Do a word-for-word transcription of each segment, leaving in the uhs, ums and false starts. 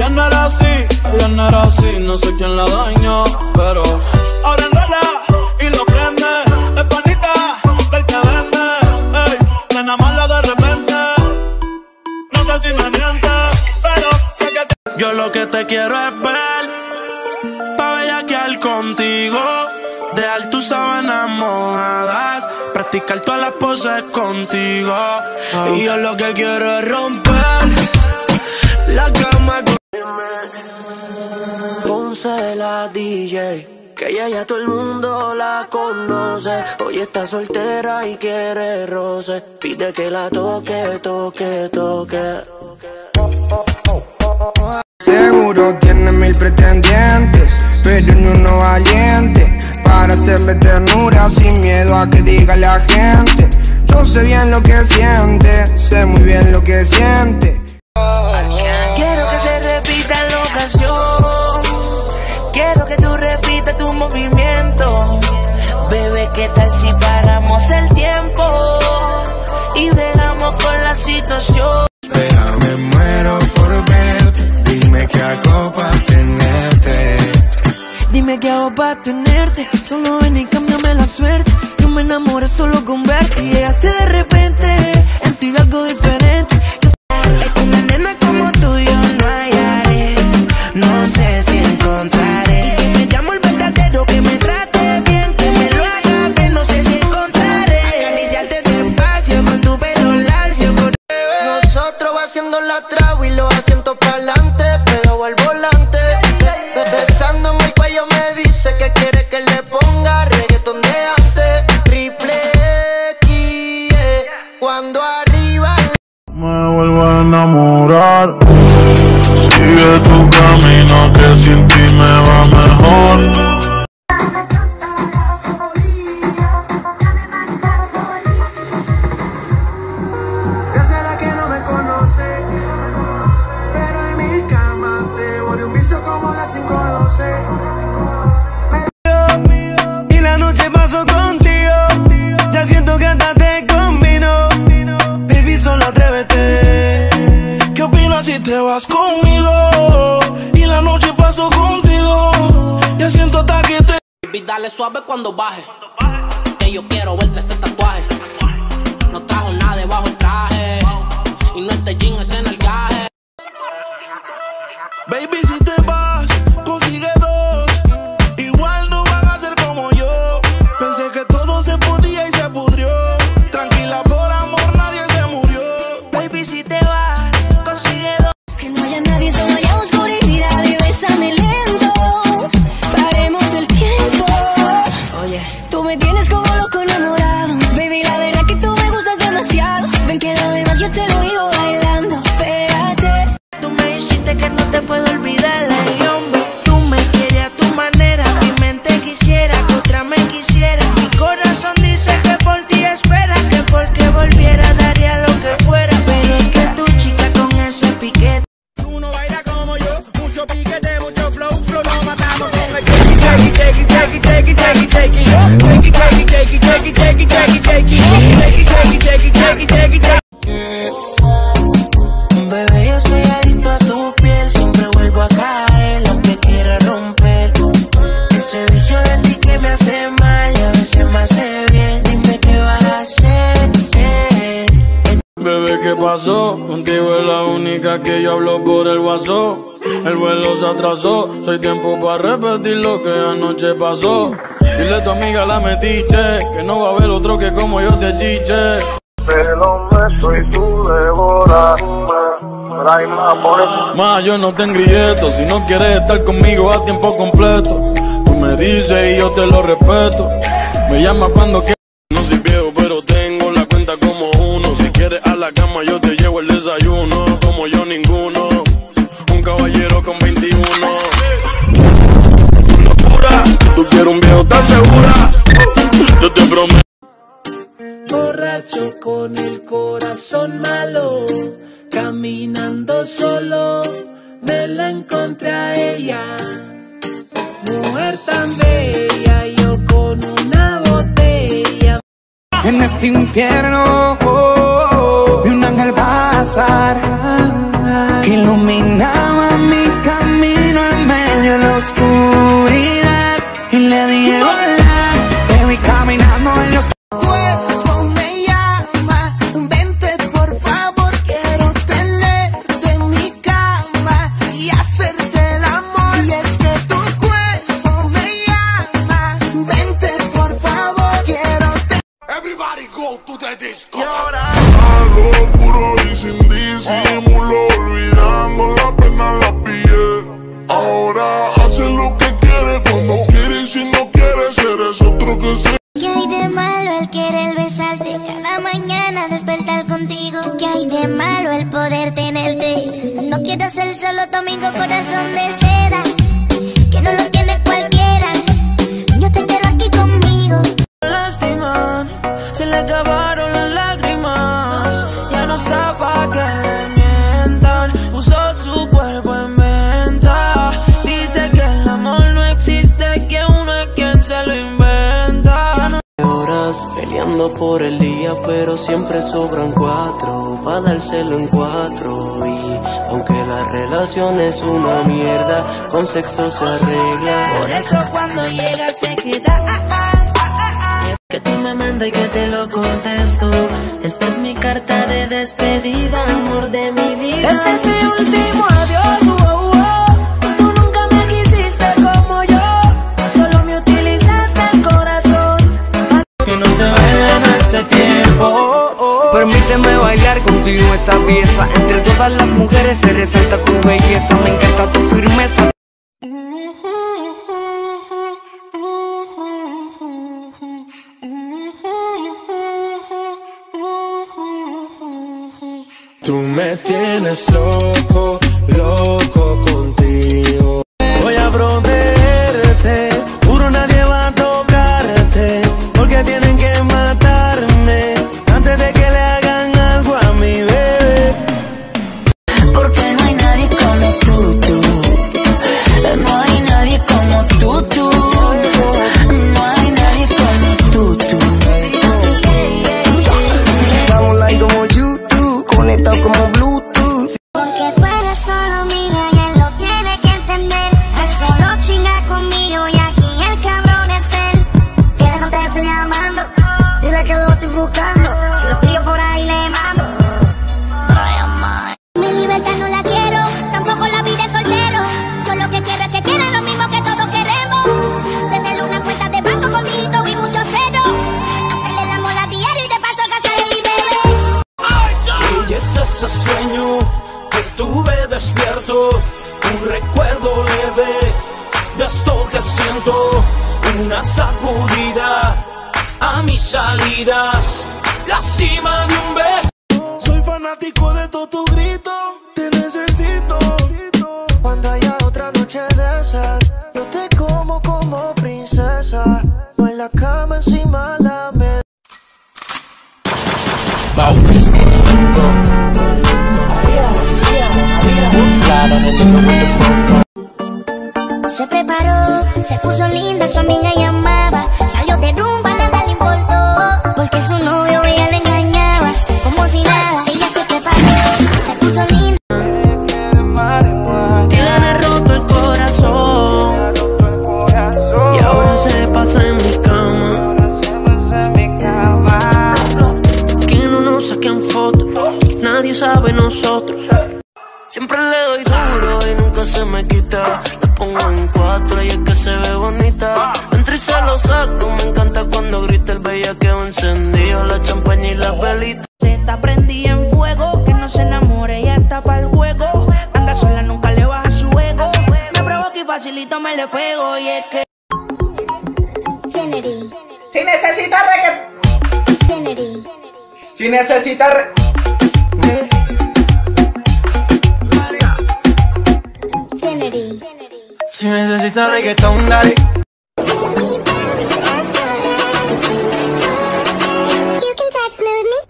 Ella no era así, ella no era así, no sé quién la dañó, pero ahora enrola y lo prende. Es panita del que vende, ey, nena mala de repente. No sé si me miente, pero sé que te... Yo lo que te quiero es ver, pa' bellaquear contigo, dejar tus sábanas mojadas, practicar todas las poses contigo. Oh. Y yo lo que quiero es romper la cama con... Ponce la D J, que ella ya todo el mundo la conoce. Hoy está soltera y quiere roce, pide que la toque, toque, toque. Seguro tiene mil pretendientes, pero ni uno valiente para hacerle ternura sin miedo a que diga la gente. Yo sé bien lo que siente, sé muy bien lo que siente. Quiero que se repita la ocasión, quiero que tú repitas tu movimiento. Bebé, ¿qué tal si paramos el tiempo y bregamos con la situación? Espera, me muero por verte, dime qué hago para tenerte. Dime qué hago para tenerte, solo ven y cámbiame la suerte. Yo me enamoré solo con verte y llegaste de repente, en ti vi algo diferente. Es una nena como tú yo no hallaré, no sé si encontraré. Y que me llamo el verdadero, que me trate bien, que me lo haga ver, no sé si encontraré. Acariciarte despacio con tu pelo lacio. Por... Nosotros va haciendo la traba y los asientos para adelante, pegado al volante. Besándome el cuello me dice que quiere que le ponga reggaetón de antes. Triple X, yeah. Cuando arriba me vuelvo a enamorar. Sigue tu camino que sin ti me va mejor. se hace la que no me conoce, pero en mi cama se vuelve un vicio como las cinco doce. Y la noche paso contigo, ya siento que hasta te combino. Baby, solo atrévete. ¿Qué opinas si te vas conmigo? Y la noche paso contigo, ya siento hasta que te... Baby, dale suave cuando baje, que yo quiero verte ese tatuaje. No trajo nada debajo el traje, y no este jean es en el gaje. Baby, si te vas, consigue dos. Igual no van a ser como yo. Pensé que todo se podía y se pudrió. Tranquila, por amor nadie se murió. Baby, si te vas, consigue dos. Que no haya nadie, solo haya oscuridad y bésame lento. Paremos el tiempo. Oye, Tú me tienes como loco enamorado. Baby, la verdad que tú me gustas demasiado. Ven que lo demás yo te lo digo bailando. Espérate. Tú me dijiste que no te puedo olvidar, el hombre. Tú me quieres a tu manera, mi mente quisiera que otra me quisiera. Mi corazón dice que por ti espera, que porque volviera daría lo que fuera. Pero es que tu chica con ese piquete. Tú no bailas como yo, mucho piquete, mucho flow, flow, lo matamos con el take it, take it, take it, take it, take it, take it, take it, take it, take it, take it, take it, take it, take it, take it, take it, take it, take it, take it. Bebé, yo soy adicto a tu piel, siempre vuelvo a caer, aunque quiera romper. Ese vicio de ti que me hace mal y a veces me hace bien. Dime qué vas a hacer. Bebé, ¿qué pasó? Contigo es la única que yo hablo por el WhatsApp. El vuelo se atrasó, soy tiempo para repetir lo que anoche pasó. Dile a tu amiga la metiche, que no va a haber otro que como yo te chiche. Pero me soy tu devora. Ma, yo no te engrilleto, si no quieres estar conmigo a tiempo completo. Tú me dices y yo te lo respeto. Me llamas cuando quieras. No soy viejo, pero tengo la cuenta como uno. Si quieres a la cama yo te llevo el desayuno. Como yo ninguno, un caballero con veintiuno. Locura, tú quieres un viejo tan segura. Yo te prometo. Borracho con el corazón malo, caminando solo, me la encontré a ella. Mujer tan bella, yo con una botella. En este infierno oh, oh, vi un ángel pasar que iluminaba mi soy solo tu amigo, corazón de seda, que no lo tiene cualquiera. Yo te quiero aquí conmigo. Lastiman, se le acabaron las lágrimas. Ya no está pa' que le mientan. Puso su cuerpo en venta. Dice que el amor no existe, que uno es quien se lo inventa. No... Horas peleando por el día, pero siempre sobran cuatro pa' dárselo en cuatro. Y aunque la relación es una mierda, con sexo se arregla. Por eso cuando llega se queda. Ah, ah. Que tú me mandas y que te lo contesto. Esta es mi carta de despedida, amor de mi vida. Este es mi último adiós. Oh, oh. Tú nunca me quisiste como yo, solo me utilizaste el corazón. Que no se vaya en ese tiempo. Oh, oh. Permíteme bailar contigo esta pieza. Entre todas las mujeres se resalta tu belleza. Me encanta tu firmeza. Tú me tienes loco, loco contigo. Voy a protegerte, juro nadie va a tocarte, porque tienen que matarme antes de que le hagan algo a mi bebé. Porque no hay nadie como tú, tú. No hay nadie como tú, tú. No hay nadie como tú, tú. Estamos like como YouTube, conectados como Bluetooth. Porque tú eres solo mía y él lo tiene que entender. Él solo chinga conmigo y aquí el cabrón es él. Que no te estoy amando, dile que lo estoy buscando. Si lo pillo por ahí le mando. Mi libertad no la quiero, tampoco la vida de soltero. Yo lo que quiero es que quieran lo mismo que todos queremos. Tener una cuenta de banco con dígitos y muchos ceros. Hacerle el amor a diario y de paso gastar el bebé. Y es ese sueño que tuve despierto, un recuerdo leve de esto que siento, una sacudida a mis salidas, la cima de un beso. Soy fanático de todo tu grito, te necesito. Cuando haya otra noche de esas, yo te como como princesa. No en la cama, encima la mesa. Se preparó, se puso linda, su amiga llamaba. Salió de rumba, nada le importó, porque su novio ella le engañaba. Como si nada, ella se preparó, se puso linda. Tiene roto el corazón y ahora se pasa en mi cama. Que no nos saquen fotos, nadie sabe nosotros. Siempre le doy duro y nunca se me quita. La pongo en cuatro y es que se ve bonita. Entro y se lo saco, me encanta cuando grita el bellaqueo encendido, la champaña y la velita. Se está prendida en fuego, que no se enamore, ya está para el juego. Anda sola, nunca le baja su ego. Me provoca y facilito me le pego y es que Kennedy, Si necesita reggaetón, Kennedy, si necesita re... Kennedy. Si necesitas reggaetón, dale. You can try smooth me.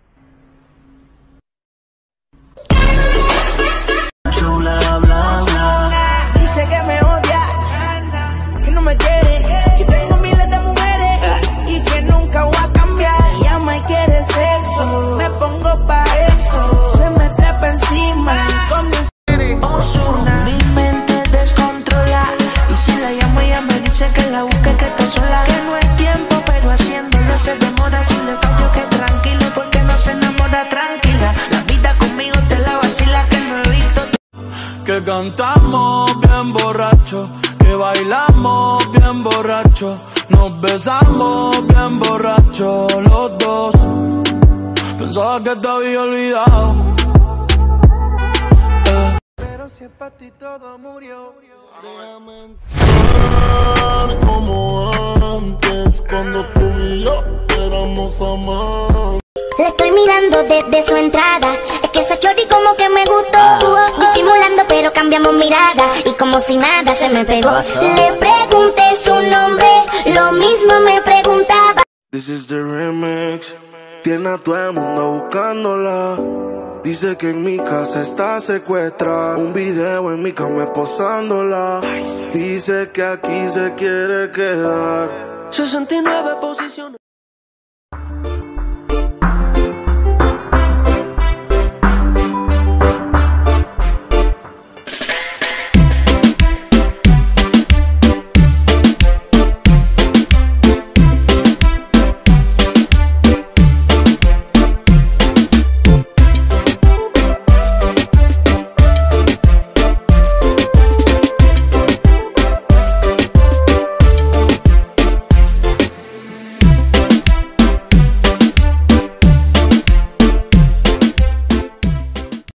Bla, bla, bla. dice que me odia, que no me quiere, que tengo miles de mujeres y que nunca voy a cambiar. Llama y quiere sexo, me pongo pa' eso. Se me trepa encima y comienza Ozuna. Mi mente descontrola y si la llamo ella me dice que la busque, que está sola, que no es tiempo, pero haciéndolo se demora. Si le fallo que tranquilo, porque no se enamora tranquila. La vida conmigo te la vacila, que no he visto. Que cantamos bien borracho, que bailamos bien borracho, nos besamos bien borracho los dos. Pensaba que te había olvidado, eh. Pero si es pa' ti todo murió. Déjame entrar como antes, cuando tú y yo éramos amantes. Le estoy mirando desde su entrada. que esa chori como que me gustó. Disimulando pero cambiamos mirada y como si nada se me pegó. Le pregunté su nombre, lo mismo me preguntaba. This is the remix. Tiene a todo el mundo buscándola. Dice que en mi casa está secuestrada. Un video en mi cama posándola. Dice que aquí se quiere quedar. sesenta y nueve posiciones.